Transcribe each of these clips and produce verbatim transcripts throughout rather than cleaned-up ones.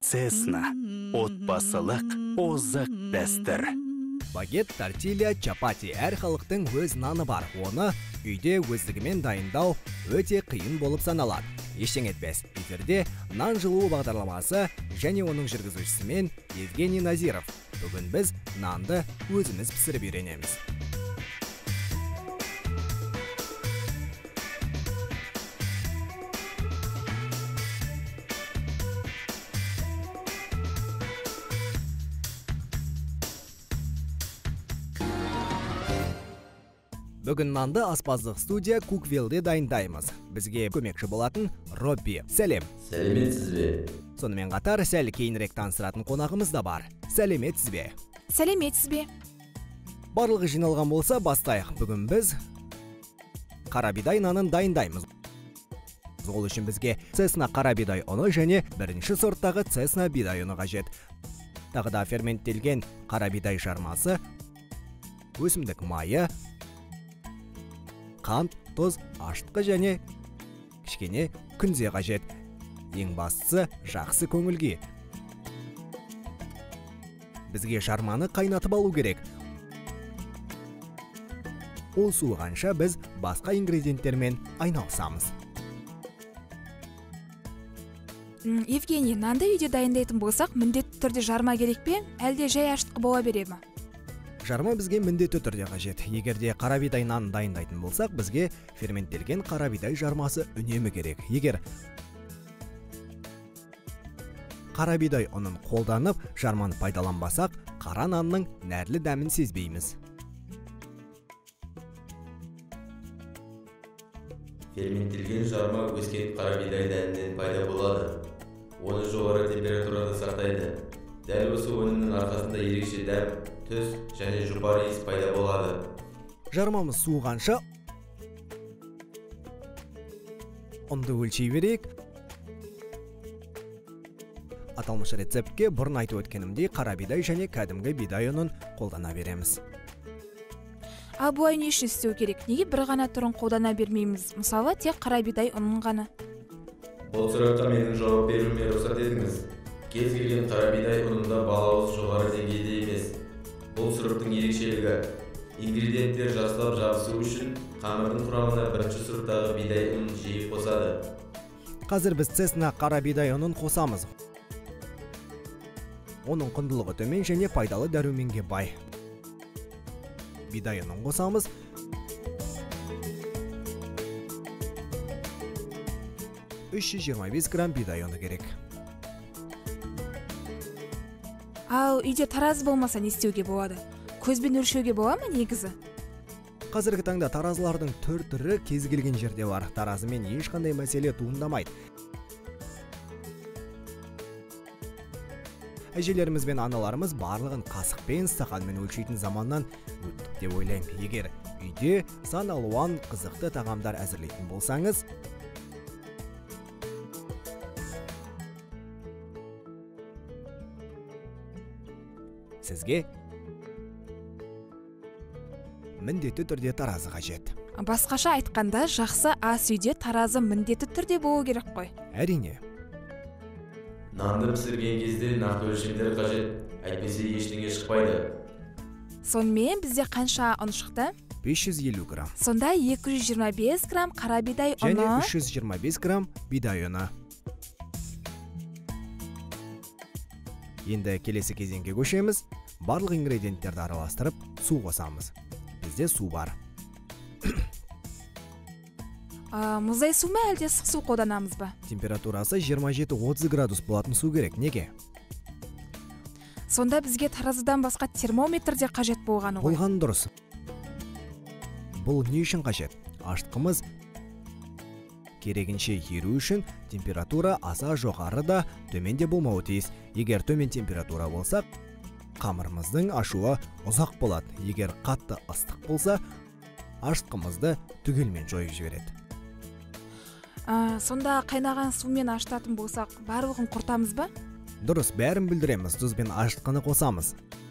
Цесна. Отбасылық озық дәстүр. Багет, тортилья, чапати әр халықтың өз наны бар. Оны үйде өздігімен дайындау өте қиын болып саналады. Ештең етпес. Эфирде нан жылуы бағдарламасы және оның жүргізушісімен Евгений Назиров. Бүгін біз нанды өзіміз пісіріп үйренеміз. Бүгін нанды аспаздық студия Куквиллде дайындаймыз. Бізге көмекші болатын Робби. Сәлем. Сәлеметсіз бе? Сонымен қатар сәл кейінірек таныстыратын қонағымыз да бар. Сәлеметсіз бе? Сәлеметсіз бе? Барлығы жиналған болса бастайық. Бүгін біз қара бидай нанын дайындаймыз. Ол үшін бізге Цесна қара бидай ұны және бірінші сорттағы Цесна бидай ұны қажет. Тағы да ферменттелген қара бидай жармасы, өсімдік майы, қант, тұз, ашытқы және кішкене күнзе қажет. Ең бастысы жақсы көңілге. Бізге жарманы қайнатып алу керек. Ол суығанша біз басқа ингредиенттермен айналысамыз. Евгений, нанды үйде дайындайтын болсақ, міндетті түрде жарма керек пе, әлде жай ашытқы бола бере ме? Жарма бізге міндетті түрде қажет. Егерде қара бидай нанын дайындайтын болсақ, бізге ферменттелген қара бидай жармасы үнемі керек. Егер қара бидай ұнын қолданып, жарманы пайдаланбасақ, қара нанның нәрлі дәмін сезбейміз. Ферменттелген жарма өскен қара бидай дәнінен пайда болады. Оны жоғары температурада сақтайды. Дәл осы өнімнің арқасында ерекше дәм, түс және жұпар иіс пайда болады. Жармамыз суығанша ұнды өлшей берейік. Аталмыш рецептке бұрын айтып өткенімдей қара бидай және кәдімгі бидай ұнын қолдана береміз. Ал бұлай не үшін істеу керек? Неге бір ғана түрін қолдана бермейміз? Мысалы, тек қара бидай ұнын ғана. Бұл сұраққа менің жауап беруіме рұқсат етіңіз. Кез келген қара бидай ұнында балауыз жоғары деңгейде емес. Бұл сұрыптың ерекшелігі. Ингредиенттер жақсылап жабысу үшін қамырдың құрамына бірінші сұрыптағы бидай ұнын жиі қосады. Қазір біз Цесна қара бидай ұнын қосамыз. Оның құндылығы төмен және пайдалы дәруменге бай. Бидай ұнын қосамыз. үш жүз жиырма бес грамм бидай ұны керек. Ал үйде таразы болмаса не істеуге болады? Көзбен өлшеуге бола ма негізі? Қазіргі таңда таразылардың түр түрі кез келген жерде бар. Таразымен ешқандай мәселе туындамайды. Әжелеріміз бен аналарымыз барлығын қасықпен, стақанмен өлшейтін заманнан өттік деп ойлаймын. Егер үйде сан алуан қызықты тағамдар әзірлейтін болсаңыз, сізге міндетті түрде таразы қажет. Басқаша айтқанда, жақсы ас үйде таразы міндетті түрде болу керек қой. Әрине. Нанды пісірген кезде нақты өлшемдер қажет, әйтпесе ештеңе шықпайды. Сонымен бізде қанша ұн шықты? бес жүз елу грамм. Сонда екі жүз жиырма бес грамм қара бидай ұны. Және үш жүз жиырма бес грамм бидай ұны. Енді келесі кезеңге көшеміз. Барлық ингредиенттерді араластырып, су қосамыз. Бізде су бар. Мұздай су ма әлде ыстық су қолданамыз ба? Температурасы жиырма жеті отыз градус болатын су керек. Неге? Сонда бізге таразыдан басқа термометр де қажет болғаны ғой. Болған дұрыс. Бұл не үшін қажет? Ашытқымыз керегінше еру үшін температура аса жоғары да төмен де болмауы тиіс. Егер төмен температура болса, қамырымыздың ашуы ұзақ болады. Егер қатты ыстық болса, ашытқымызды түгелмен жойып жібереді. Сонда қайнаған сумен ашытатын болсақ, барлығын құртамыз ба? Дұрыс, бәрін білдіреміз. Тұз бен ашытқыны қосамыз.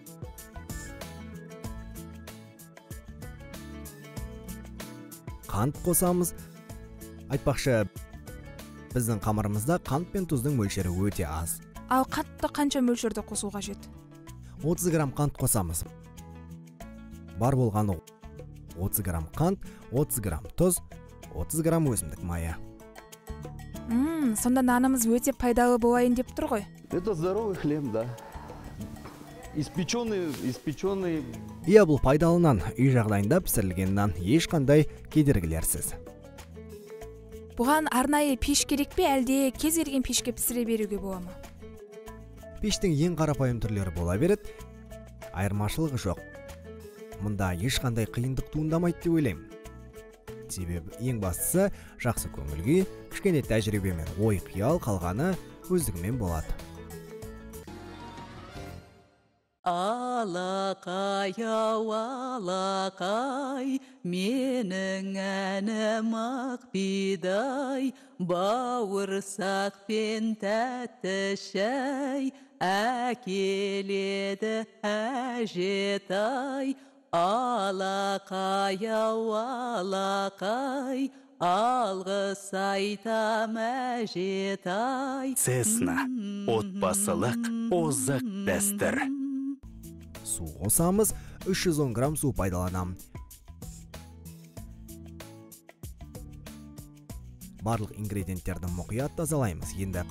Қант қосамыз. Айтпақшы, біздің қамырымызда қант пен тұздың мөлшері өте аз. Ал кантты канча мөлшөрдө косуу кажет? отуз грамм кант косамыз. Бар болганы отуз грамм кант, отуз грамм туз, отуз грамм өсүмдүк майы. Мм, сонда нанымыз өте пайдалы болайын деп тур ғой. Это здоровый хлеб, да. Испеченный, испеченный. Иә, бұл пайдалы нан, үй жағдайында пісірілген нан, ешқандай кедергілерсіз. Бұған арнайы пеш керек пе, әлде кез келген пешке пісіре беруге бола ма? Пештің ең қарапайым түрлері бола береді, айырмашылығы жоқ. Мұнда ешқандай қиындық туындамайды деп ойлаймын. Себебі ең бастысы жақсы көңіл күй, кішкене тәжірибемен ой қиял қалғаны өздігімен болады. Алақай, ау алақай, менің әнім ақ бидай, бауырсақ пен тәтті шай, әкеледі әжетай. Алақай, ау алақай, алғыс айтам әжетай. Цесна. Отбасылық озық дәстүр. Су қосамыз, үш жүз он грамм су пайдаланам. Барлық ингредиенттерді мұқият тазалаймыз. Енді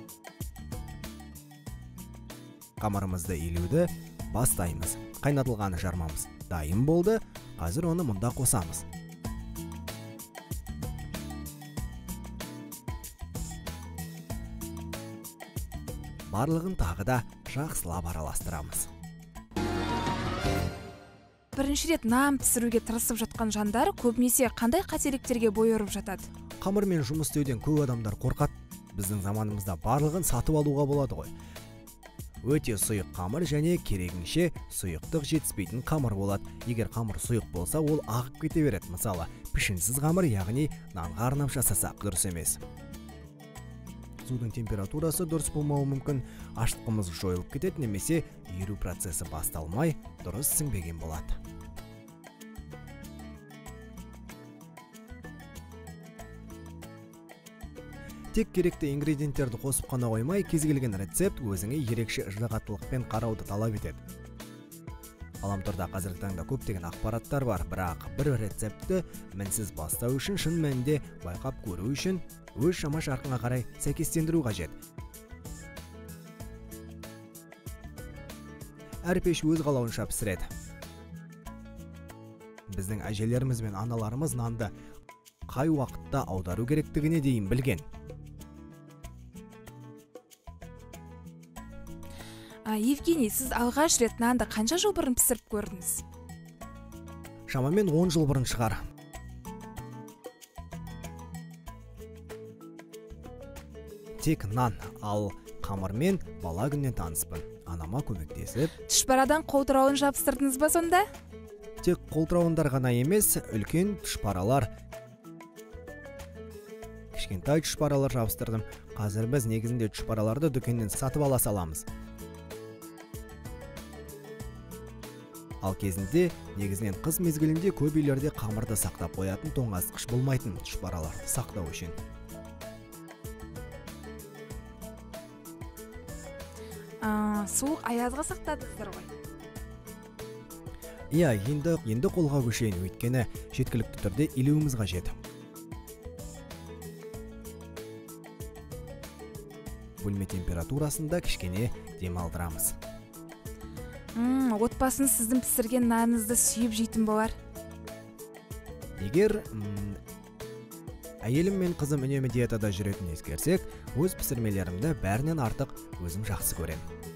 қамырымызды илеуді бастаймыз. Қайнатылған жармамыз дайын болды. Қазір оны мұнда қосамыз. Барлығын тағы да жақсылап араластырамыз. Бірінші рет нан пісіруге тырысып жатқан жандар көбінесе қандай қателіктерге бой ұрып жатады? Қамырмен жұмыс істеуден көп адамдар қорқады. Біздің заманымызда барлығын сатып алуға болады ғой. Өте сұйық қамыр және керегінше сұйықтық жетіспейтін қамыр болады. Егер қамыр сұйық болса, ол ағып кете береді. Мысалы, пішінсіз қамыр, яғни нанға арнап жасасақ дұрыс емес. Судың температурасы дұрыс болмауы мүмкін, аштығымыз жойылып кетеді, немесе еру процесі басталмай, дұрыс сіңбеген болады. Тек керекті ингредиенттерді қосып қана қоймай, кез келген рецепт өзіңе ерекше ыждағаттылықпен қарауды талап етеді. Ғаламторда қазіргі таңда көптеген ақпараттар бар, бірақ бір рецептті мінсіз бастау үшін, шын мәнінде байқап көру үшін өз шама шарқыңа қарай сәйкестендіру қажет. Әр пеш өз қалауынша пісіреді. Біздің әжелеріміз бен аналарымыз нанды қай уақытта аудару керектігіне дейін білген. Евгений, сіз алғаш рет нанды қанша жыл бұрын пісіріп көрдіңіз? Шамамен он жыл бұрын шығар. Тек нан, ал қамырмен бала күннен таныспын. Анама көмектесіп. Тұшпарадан қолтырауын жабыстырдыңыз ба сонда? Тек қолтырауындар ғана емес, үлкен тұшпаралар. Кішкентай тұшпаралар жабыстырдым. Қазір біз негізінде тұшпараларды дүкеннен сатып ала саламыз. Ал кезінде негізінен қыс мезгілінде көп үйлерде қамырды сақтап қоятын тоңазытқыш болмайтын тұшпараларды сақтау үшін. Суық аязға сақтадыңыздар ғой? Иә, енді енді қолға көшейін, өйткені жеткілікті түрде илеуіміз қажет. Бөлме температурасында кішкене демалдырамыз. Мм, отбасын сіздің пісірген наныңызды сүйіп жейтін болар. Егер әйелім мен қызым үнемі диетада жүретін ескерсек, өз пісірмелерімді бәрінен артық өзім жақсы көрем.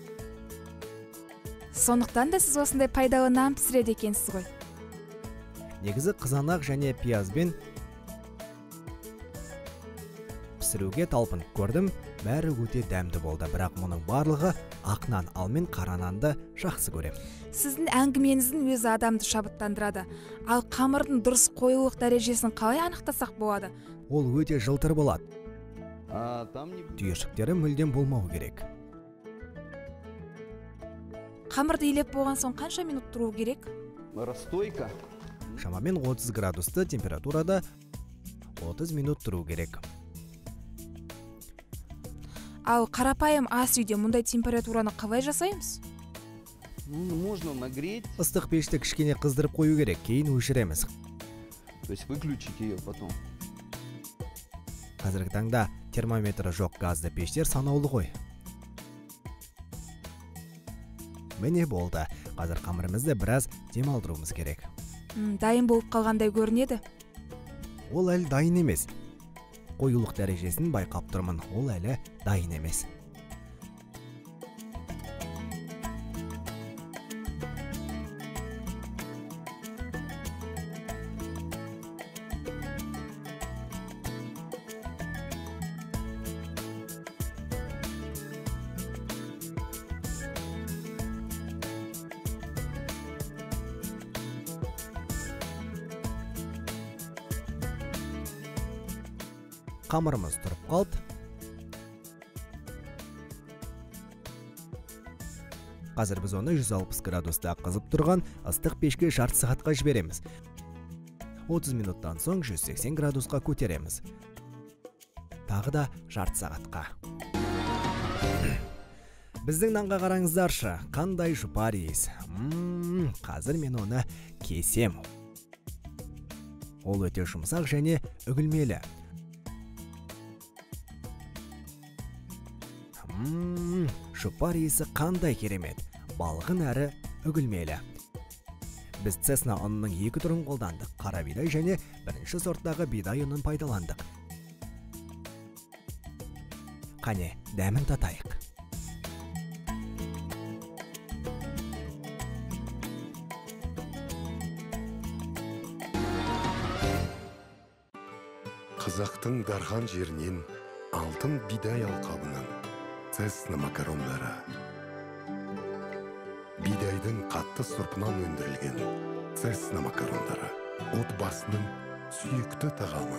Сондықтан да сіз осындай пайдалы нан пісіреді екенсіз ғой? Негізі қызанақ және пиязбен пісіруге талпынып көрдім, бәрі өте дәмді болды, бірақ мұның барлығы ақ нан, ал мен қара нанды жақсы көрем. Сіздің әңгімеңіздің өзі адамды шабыттандырады. Ал қамырдың дұрыс қоюлық дәрежесін қалай анықтасақ болады? Ол өте жылтыр болады. А, там не... Түйіршіктері мүлдем болмау керек. Қамырды илеп болған соң қанша минут тұру керек? Расстойка. Шамамен отыз градусты температурада отыз минут тұру керек. Ал қарапайым ас үйде мұндай температураны қалай жасаймыз? Ну, можно нагреть, Ыстық пешті кішкене қыздырып қою керек, кейін өшіреміз. то есть выключить ее потом. Қазіргі таңда термометрі жоқ газды пештер санаулы ғой. Міне болды. Қазір қамырымызды біраз демалдыруымыз керек. М, Дайын болып қалғандай көрінеді. Ол әлі дайын емес. Қоюлық дәрежесін байқап тұрмын, ол әлі дайын емес. Қамырымыз тұрып қалды. Қазір біз оны жүз алпыс градуста қызып тұрған ыстық пешке жарты сағатқа жібереміз. отыз минуттан соң жүз сексен градусқа көтереміз. Тағы да жарты сағатқа. Біздің нанға қараңыздаршы, қандай жұпар иіс. Ммм, қазір мен оны кесем. Ол өте жұмсақ және үгілмелі. Ммм, жұпар иісі қандай керемет. Балғын әрі үгілмелі. Біз цесна ұнының екі түрін қолдандық. Қара бидай және бірінші сорттағы бидай ұнын пайдаландық. Қане, дәмін татайық. Қазақтың дархан жерінен алтын бидай алқабынан цесна макарондары. Бидайдың қатты сұрпынан өндірілген цесна макарондары. Отбасының сүйікті тағамы.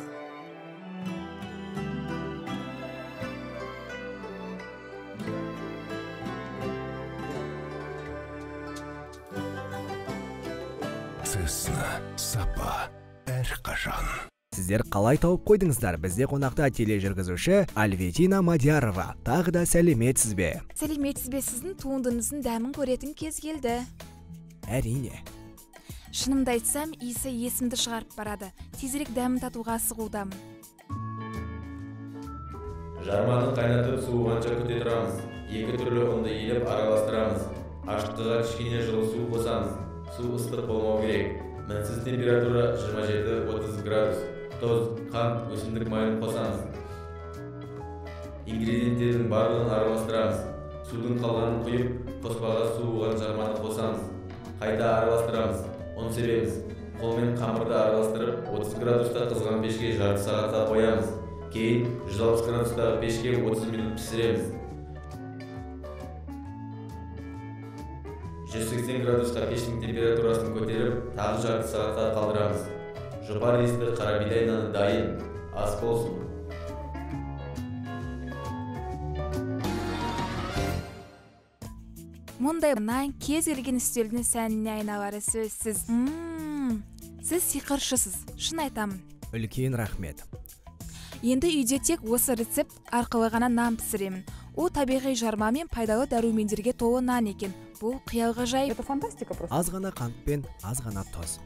Цесна сапа әрқашан. Сіздер қалай тауып қойдыңыздар? Бізде қонақта тележүргізуші Альведина Мадиярова. Тағы да сәлеметсіз бе? Сәлеметсіз бе, сіздің туындыңыздың дәмін көретін кез келді. Әрине. Шынымды айтсам, иісі есімді шығарып барады. Тезірек дәмін татуға асығудамын. Жарманы қайнатып суығанша күте тұрамыз. Екі түрлі ұнды еліп араластырамыз. Ашытқыға кішкене жылы су қосамыз. Су ыстық болмау керек. Мінсіз температура жиырма жеті отыз градус. Тоз, қант, өсімдік майын қосамыз. Ингредиенттердің барлығын араластырамыз. Судың қалғанын құйып, қоспаға суыған жарманы қосамыз. Қайта араластырамыз. Ұн себеміз. Қолмен қамырды араластырып, отыз градуста қызған пешке жарты сағатқа қоямыз. Кейін жүз алпыс градустағы пешке отыз минут пісіреміз. жүз сексен градусқа пештің температурасын көтеріп, тағы жарты сағатқа қалдырамыз. Жұпар иісті қара бидай наны дайын. Ас болсын. Мұндай нан кез келген үстелдің сәніне айналары сөзсіз. Ммм, сіз сиқыршысыз, шын айтамын. Үлкен рахмет. Енді үйде тек осы рецепт арқылы ғана нан пісіремін. Ол табиғи жарма мен пайдалы дәрумендерге толы нан екен. Бұл қиял ғажайып. Это фантастика просто. Аз ғана қант пен аз ғана тұз.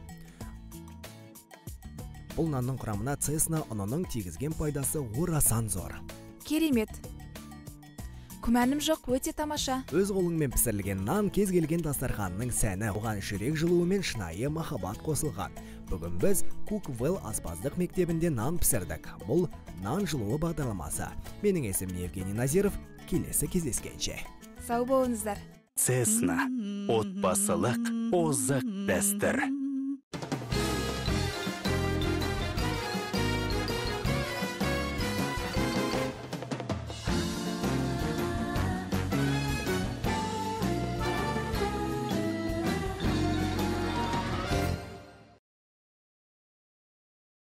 Бұл нанның құрамына цесна ұнының тигізген пайдасы орасан зор. Керемет. Күмәнім жоқ, өте тамаша. Өз қолыңмен пісірілген нан кез келген дастарханның сәні. Оған жүрек жылуы мен шынайы махаббат қосылған. Бүгін біз Cookville аспаздық мектебінде нан пісірдік. Бұл нан жылуы бағдарламасы. Менің есімім Евгений Назиров. Келесі кездескенше. Сау болыңыздар. Цесна. Отбасылық озық дәстүр.